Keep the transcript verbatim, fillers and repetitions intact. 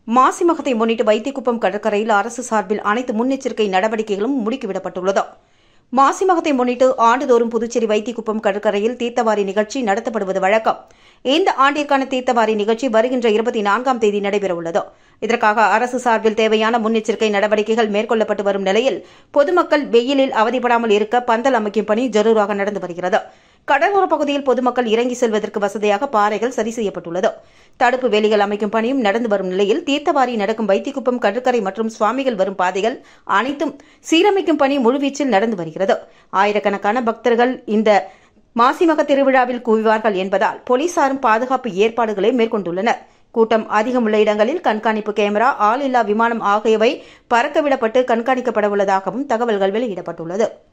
மாசி மகத்தை முன்னிட்டு வைத்திக்குப்பம் கடற்கரையில் அரசு சார்பில் அனைத்து முன்னெச்சரிக்கை நடவடிக்கைகளும் முடுக்கிவிடப்பட்டுள்ளது. மாசி மகத்தை முன்னிட்டு ஆண்டுதோறும் புதுச்சேரி வைத்திக்குப்பம் கடற்கரையில் தீர்த்தவாரி நிகழ்ச்சி நடத்தப்படுவது வழக்கம். இந்த ஆண்டிற்கான தீர்த்தவாரி நிகழ்ச்சி வருகின்ற இருபத்தி நான்காம் தேதி நடைபெறவுள்ளது. இதற்காக அரசு சார்பில் தேவையான முன்னெச்சரிக்கை நடவடிக்கைகள் மேற்கொள்ளப்பட்டு வரும் நிலையில் பொதுமக்கள் வெயிலில் அவதிப்படாமல் இருக்க பந்தல் அமைக்கும் பணி ஜரூராக நடந்து வருகிறது. கடலோரப் பகுதியில் பொதுமக்கள் இறங்கி செல்வதற்கு வசதியாக பாறைகள் சரி செய்யப்பட்டுள்ளது. தடுப்பு வேலிகள் அமைக்கும் பணியும் நடந்து வரும் நிலையில் தீர்த்தவாரி நடக்கும் வைத்திக்குப்பம் கடற்கரை மற்றும் சுவாமிகள் வரும் பாதைகள் அனைத்தும் சீரமைக்கும் பணி முழுவீச்சில் நடந்து வருகிறது. ஆயிரக்கணக்கான பக்தர்கள் இந்த மாசிமக திருவிழாவில் குவிவார்கள் என்பதால் போலீசாரும் பாதுகாப்பு ஏற்பாடுகளை மேற்கொண்டுள்ளனர். கூட்டம் அதிகமுள்ள இடங்களில் கண்காணிப்பு கேமரா, ஆளில்லா விமானம் ஆகியவை பறக்கவிடப்பட்டு கண்காணிக்கப்பட உள்ளதாகவும் தகவல்கள் வெளியிடப்பட்டுள்ளது.